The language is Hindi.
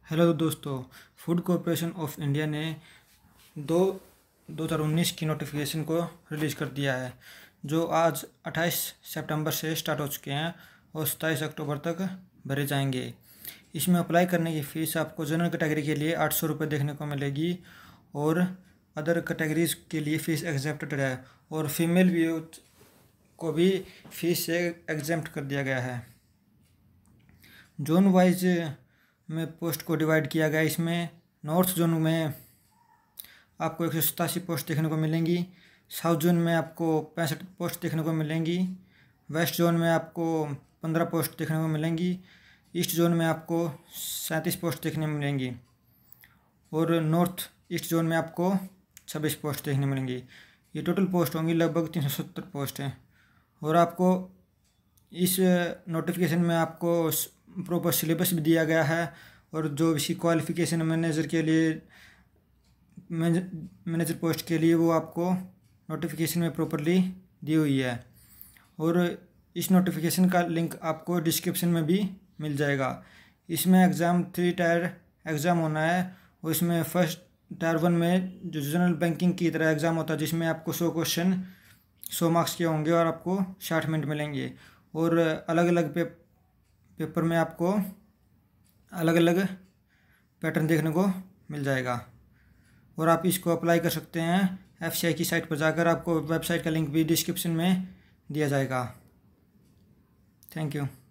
हेलो दोस्तों, फूड कॉरपोरेशन ऑफ इंडिया ने 2019 की नोटिफिकेशन को रिलीज़ कर दिया है, जो आज 28 सितंबर से स्टार्ट हो चुके हैं और 27 अक्टूबर तक भरे जाएंगे। इसमें अप्लाई करने की फ़ीस आपको जनरल कैटेगरी के लिए 800 रुपये देखने को मिलेगी और अदर कैटेगरीज के लिए फ़ीस एग्जेप्टेड है और फीमेल भी को भी फीस से एग्जेम्प्ट कर दिया गया है। जोन वाइज में पोस्ट को डिवाइड किया गया। इसमें नॉर्थ जोन में आपको 187 पोस्ट देखने को मिलेंगी, साउथ जोन में आपको 65 पोस्ट देखने को मिलेंगी, वेस्ट जोन में आपको 15 पोस्ट देखने को मिलेंगी, ईस्ट जोन में आपको 37 पोस्ट देखने मिलेंगी और नॉर्थ ईस्ट जोन में आपको 26 पोस्ट देखने मिलेंगी। ये टोटल पोस्ट होंगी लगभग 370 पोस्ट हैं। और आपको इस नोटिफिकेशन में आपको प्रॉपर सिलेबस भी दिया गया है और जो इसी क्वालिफिकेशन मैनेजर के लिए मैनेजर पोस्ट के लिए वो आपको नोटिफिकेशन में प्रॉपरली दी हुई है। और इस नोटिफिकेशन का लिंक आपको डिस्क्रिप्शन में भी मिल जाएगा। इसमें एग्ज़ाम 3 टायर एग्ज़ाम होना है और इसमें फर्स्ट टायर 1 में जो जनरल बैंकिंग की तरह एग्ज़ाम होता है, जिसमें आपको 100 क्वेश्चन 100 मार्क्स के होंगे और आपको 60 मिनट मिलेंगे। और अलग अलग पेपर में आपको अलग अलग पैटर्न देखने को मिल जाएगा और आप इसको अप्लाई कर सकते हैं FCI की साइट पर जाकर। आपको वेबसाइट का लिंक भी डिस्क्रिप्शन में दिया जाएगा। Thank you.